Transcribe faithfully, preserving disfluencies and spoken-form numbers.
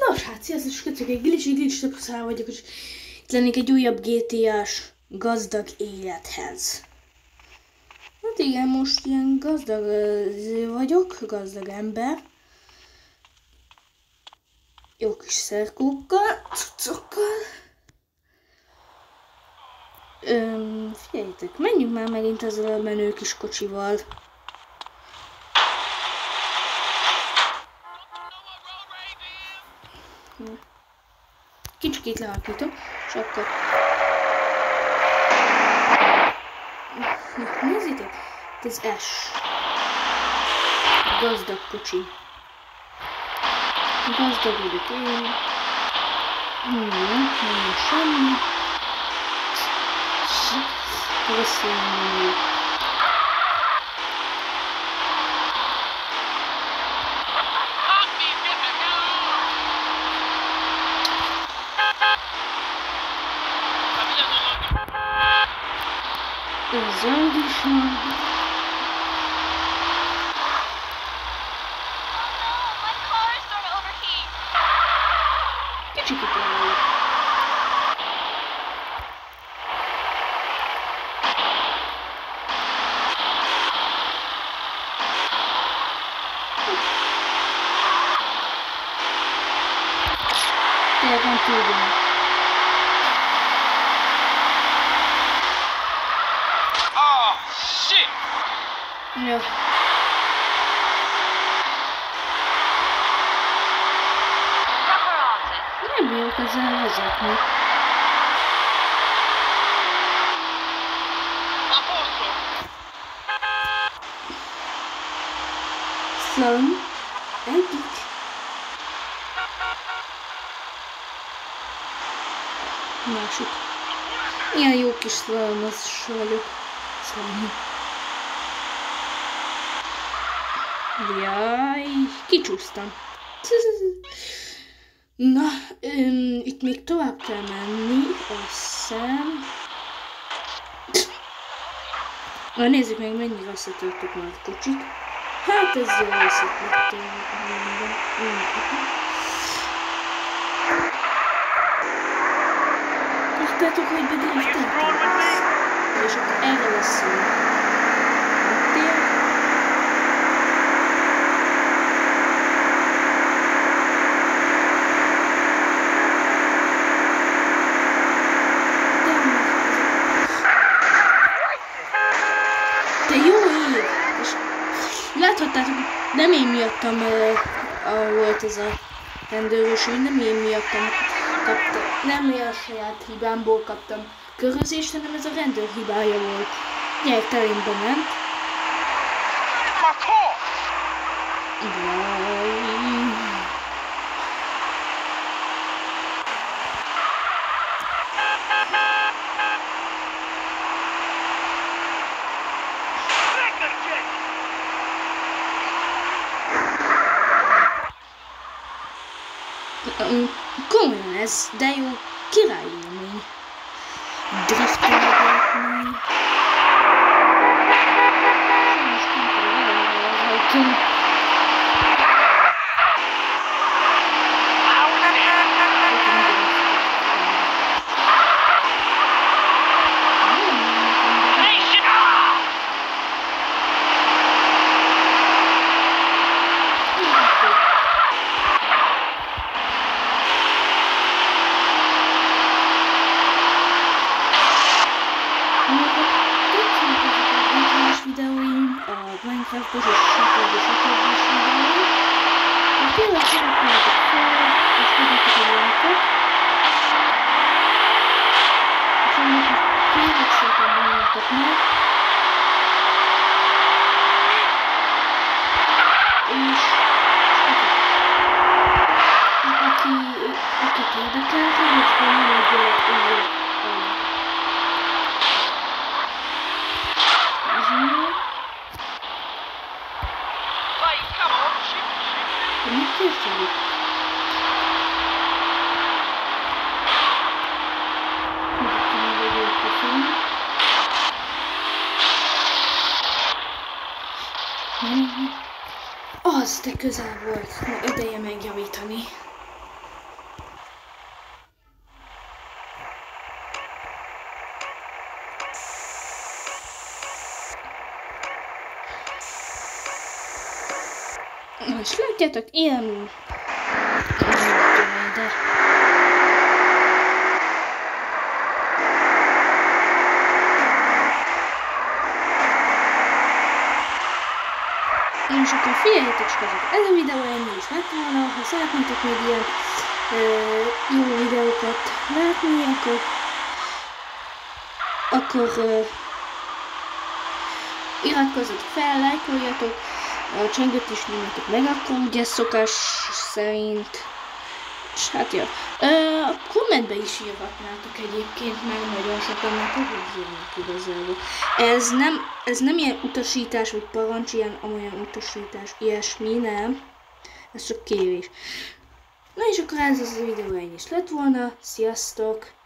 Nos hát, sziasztok, srácok, egy Glitch, Glitch Tapuszál vagyok, és itt lennék egy újabb gé té á-s gazdag élethez. Hát igen, most ilyen gazdag vagyok, gazdag ember. Jó kis szerkókkal, cuccokkal. Öm, figyeljétek, menjünk már megint ezzel a menő kis kocsival. Kicsikét lehalkítom, és akkor... Na, nézzétek, ez S. Gazdag kocsi. Gazdag vagyok én. Nem, nem semmi. Köszönöm. Ez zöld is van. Kicsit elég. Tényleg van túlban. Ja. Nem bírok ezzel vezetni. Szlom. Egyik. Másik. Ilyen jó kis szlomos vagyok. Szlom. Jaj, kicsúsztam. Na, öm, itt még tovább kell menni, azt hiszem. Na, nézzük meg, mennyire összetörtük már a kocsit. Hát ez jól összetörtük. Láttátok, hogy bedriftáltam? És akkor erre lesz szó. Láthattátok, nem én miattam uh, uh, volt ez a rendőrös ügy, nem én miattam kaptam, nem én a saját hibámból kaptam körözést, hanem ez a rendőr hibája volt. Gyerek telénbe ment. Komolyan ez, de jó, király élmény. Driftelgetni. Most nem tudom, hogy Minecraft-os és stb. Stb. Videóim. És tényleg szeretnétek fel, és tudjátok a lájkot. És annak tényleg szépen bánjátok meg. És aki, akit érdekel, hogy van egy új mit készülünk? Az, de közel volt. Na, ideje megjavítani. És látjátok, ilyen... De... És akkor figyeljetek csak azok, ez a videó ennyi is lett volna, ha szeretnétek még ilyen ö, jó videókat látni, akkor akkor ö, iratkozzatok fel, lájkoljatok, a csengőt is nyomjatok meg, akkor ugye szokás szerint, és hát ja, ö, a kommentbe is írhatnátok egyébként, meg nagyon sokan, mert hogy írnak igazából. Ez nem, ez nem ilyen utasítás, vagy parancs, ilyen amolyan utasítás, ilyesmi, nem. Ez csak kérés. Na és akkor ez az a videó ennyi is lett volna, sziasztok!